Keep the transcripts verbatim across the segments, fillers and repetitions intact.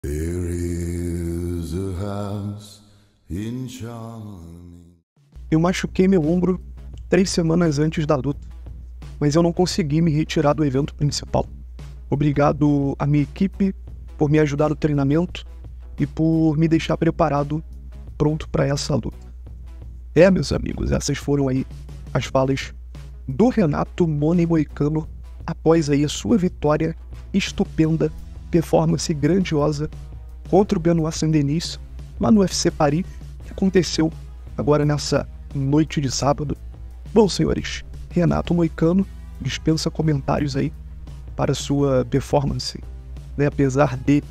There is a house in Charming. Eu machuquei meu ombro três semanas antes da luta, mas eu não consegui me retirar do evento principal. Obrigado à minha equipe por me ajudar no treinamento e por me deixar preparado, pronto para essa luta. É, meus amigos, essas foram aí as falas do Renato Money Moicano após aí a sua vitória estupenda, performance grandiosa contra o Benoit Saint-Denis lá no U F C Paris, que aconteceu agora nessa noite de sábado. Bom, senhores, Renato Moicano dispensa comentários aí para sua performance, né? Apesar de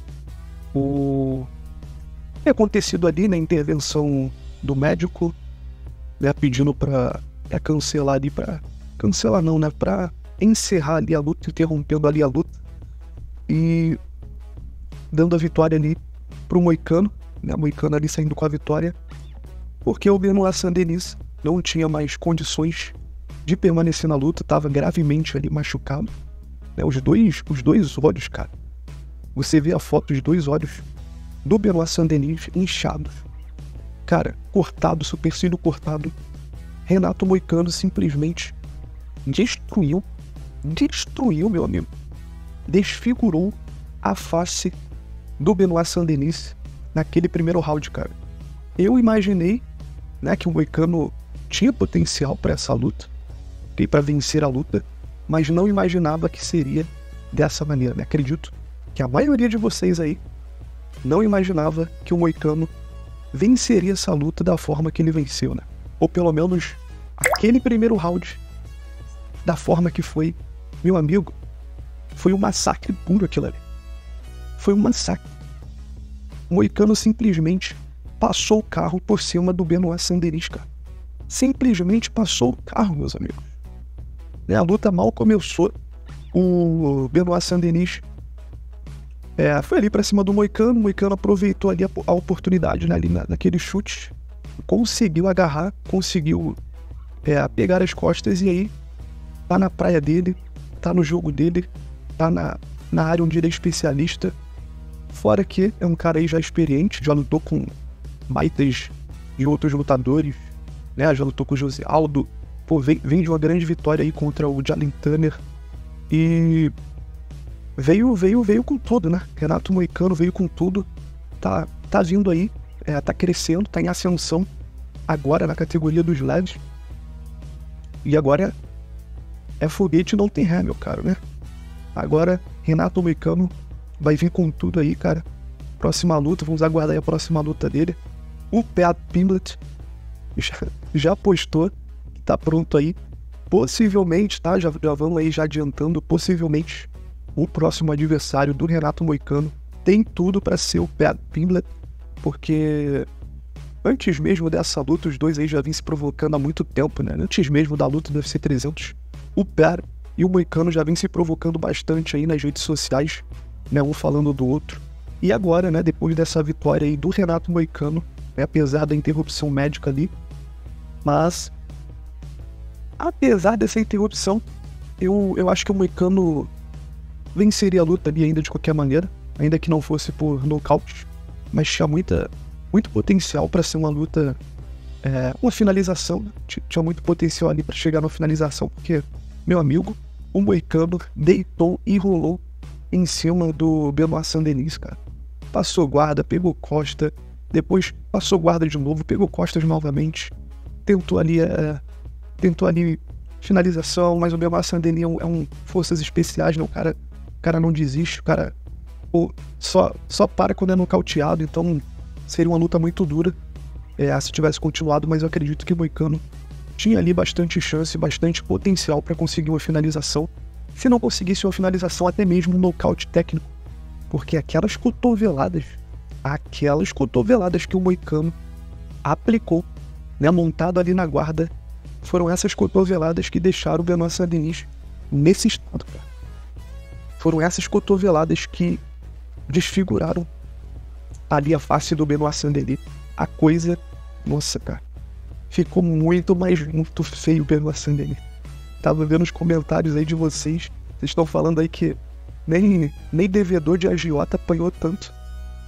o ter acontecido ali na intervenção do médico, né, pedindo para cancelar ali, para cancelar não, né, para encerrar ali a luta, interrompendo ali a luta e dando a vitória ali pro Moicano, né, Moicano ali saindo com a vitória, porque o Benoit Saint-Denis não tinha mais condições de permanecer na luta, estava gravemente ali machucado, né, os dois, os dois olhos, cara, você vê a foto dos dois olhos do Benoit Saint-Denis inchados, cara, cortado, supercílio cortado. Renato Moicano simplesmente destruiu, destruiu, meu amigo, desfigurou a face do Benoit Saint-Denis naquele primeiro round, cara. Eu imaginei, né, que o Moicano tinha potencial para essa luta, okay, para vencer a luta, mas não imaginava que seria dessa maneira, né? Acredito que a maioria de vocês aí não imaginava que o Moicano venceria essa luta da forma que ele venceu, né? Ou pelo menos aquele primeiro round da forma que foi. Meu amigo, foi um massacre puro aquilo ali. Foi um massacre. O Moicano simplesmente passou o carro por cima do Benoit Saint-Denis, cara. Simplesmente passou o carro, meus amigos. Né, a luta mal começou. O Benoit Saint-Denis é, foi ali pra cima do Moicano. O Moicano aproveitou ali a, a oportunidade, né, ali na, naquele chute. Conseguiu agarrar, conseguiu é, pegar as costas e aí tá na praia dele, tá no jogo dele, tá na, na área onde ele é especialista. Fora que é um cara aí já experiente, já lutou com baitas de outros lutadores, né? Já lutou com o José Aldo, pô, vem, vem de uma grande vitória aí contra o Jalin Turner e veio, veio, veio com tudo, né? Renato Moicano veio com tudo, tá, tá vindo aí, é, tá crescendo, tá em ascensão agora na categoria dos leves e agora é foguete, não tem ré, meu caro, né? Agora Renato Moicano vai vir com tudo aí, cara. Próxima luta, vamos aguardar aí a próxima luta dele. O Pat Pimblett já, já postou que tá pronto aí. Possivelmente, tá? Já, já vamos aí já adiantando. Possivelmente o próximo adversário do Renato Moicano tem tudo pra ser o Pat Pimblett, porque antes mesmo dessa luta, os dois aí já vinham se provocando há muito tempo, né? Antes mesmo da luta do U F C trezentos, o Pat e o Moicano já vêm se provocando bastante aí nas redes sociais, né, um falando do outro. E agora, né, depois dessa vitória aí do Renato Moicano, né, apesar da interrupção médica ali, mas apesar dessa interrupção, eu, eu acho que o Moicano venceria a luta ali ainda de qualquer maneira, ainda que não fosse por nocaute, mas tinha muita, muito potencial para ser uma luta, é, uma finalização, né? Tinha muito potencial ali para chegar na finalização, porque, meu amigo, o Moicano deitou e rolou em cima do Benoit Saint-Denis, cara. Passou guarda, pegou costa, depois passou guarda de novo, pegou costas novamente, tentou ali, é, tentou ali finalização, mas o Benoit Saint-Denis é um, é um forças especiais, né? O cara, o cara não desiste, o cara pô, só, só para quando é nocauteado, então seria uma luta muito dura, é, se tivesse continuado, mas eu acredito que o Moicano tinha ali bastante chance, bastante potencial para conseguir uma finalização. Se não conseguisse uma finalização, até mesmo um nocaute técnico. Porque aquelas cotoveladas, aquelas cotoveladas que o Moicano aplicou, né, montado ali na guarda, foram essas cotoveladas que deixaram o Benoit Saint-Denis nesse estado, cara. Foram essas cotoveladas que desfiguraram ali a face do Benoit Saint-Denis. A coisa, nossa, cara, ficou muito, mais muito feio o Benoit Saint-Denis. Tava vendo os comentários aí de vocês. Vocês estão falando aí que nem, nem devedor de agiota apanhou tanto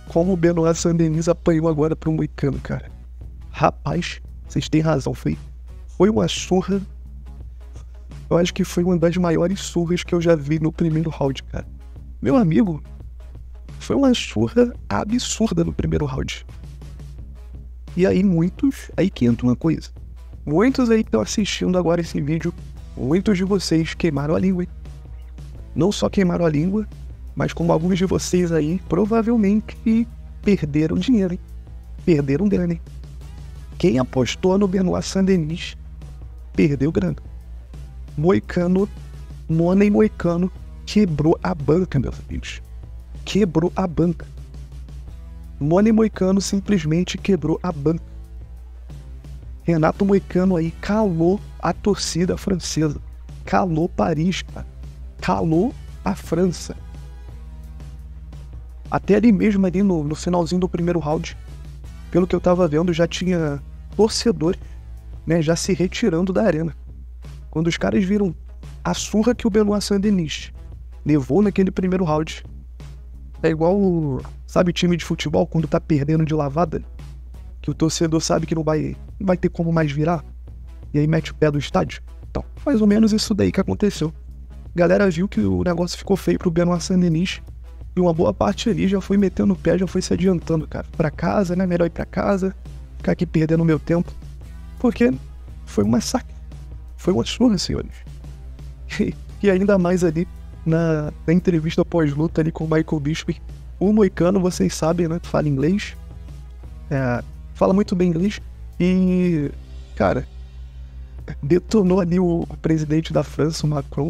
como o Benoit Saint-Denis apanhou agora pro Moicano, cara. Rapaz, vocês têm razão, foi, foi uma surra. Eu acho que foi uma das maiores surras que eu já vi no primeiro round, cara. Meu amigo, foi uma surra absurda no primeiro round. E aí muitos, aí que entra uma coisa. Muitos aí que estão assistindo agora esse vídeo, muitos de vocês queimaram a língua, hein? Não só queimaram a língua, mas como alguns de vocês aí, provavelmente perderam dinheiro, hein? Perderam grana, hein? Quem apostou no Benoit Saint-Denis perdeu grana. Moicano, Money Moicano quebrou a banca, meus amigos. Quebrou a banca. Money Moicano simplesmente quebrou a banca. Renato Moicano aí calou a torcida francesa. Calou Paris, cara. Calou a França. Até ali mesmo, ali no, no finalzinho do primeiro round, pelo que eu tava vendo, já tinha torcedores, né, já se retirando da arena. Quando os caras viram a surra que o Benoit Saint-Denis levou naquele primeiro round. É igual, sabe, time de futebol quando tá perdendo de lavada, que o torcedor sabe que não vai, não vai ter como mais virar, e aí mete o pé do estádio. Então, mais ou menos isso daí que aconteceu. A galera viu que o negócio ficou feio pro Benoit Saint-Denis, e uma boa parte ali já foi metendo o pé, já foi se adiantando, cara. Pra casa, né? Melhor ir pra casa, ficar aqui perdendo o meu tempo. Porque foi um massacre. Foi uma surra, senhores. E, e ainda mais ali, na, na entrevista pós-luta ali com o Michael Bisping, o Moicano, vocês sabem, né? Fala inglês. É, fala muito bem inglês. E, cara, detonou ali o, o presidente da França, o Macron.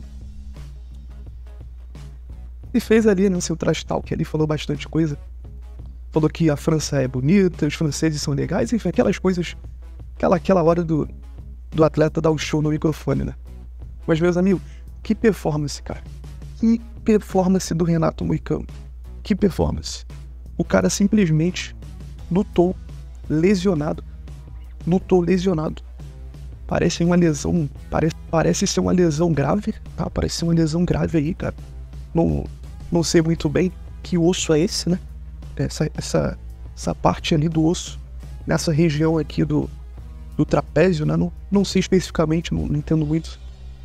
E fez ali, né, seu trash talk, ali falou bastante coisa. Falou que a França é bonita, os franceses são legais, enfim, aquelas coisas, aquela, aquela hora do, do atleta dar o show no microfone, né? Mas, meus amigos, que performance, cara. Que performance do Renato Moicano. Que performance. O cara simplesmente lutou lesionado. Lutou lesionado. Parece uma lesão, parece, parece ser uma lesão grave, tá? Parece ser uma lesão grave aí, cara. Não... Não sei muito bem que osso é esse, né? Essa, essa, essa parte ali do osso, nessa região aqui do, do trapézio, né? Não, não sei especificamente, não, não entendo muito.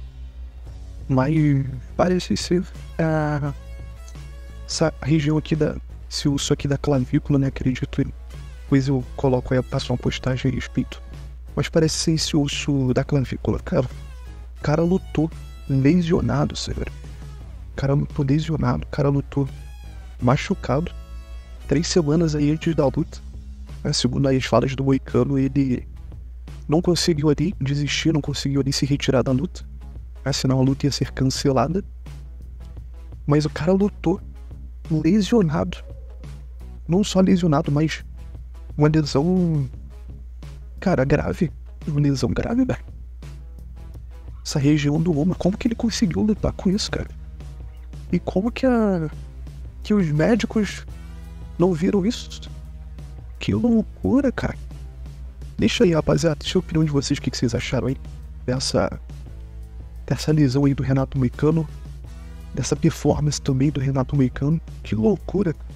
Mas parece ser a, essa região aqui da... Esse osso aqui da clavícula, né? Acredito. Depois eu coloco aí, passo uma postagem a respeito. Mas parece ser esse osso da clavícula. Cara, o cara lutou lesionado, senhor. O cara lutou lesionado, o cara lutou machucado. Três semanas aí antes da luta. Segundo as falas do Moicano, ele não conseguiu ali desistir, não conseguiu ali se retirar da luta. Senão a luta ia ser cancelada. Mas o cara lutou lesionado. Não só lesionado, mas uma lesão, cara, grave. Uma lesão grave, velho. Essa região do ombro, como que ele conseguiu lutar com isso, cara? E como que a... que os médicos não viram isso? Que loucura, cara. Deixa aí, rapaziada, deixa a opinião de vocês, o que, que vocês acharam aí dessa, dessa lesão aí do Renato Moicano, dessa performance também do Renato Moicano. Que loucura, cara.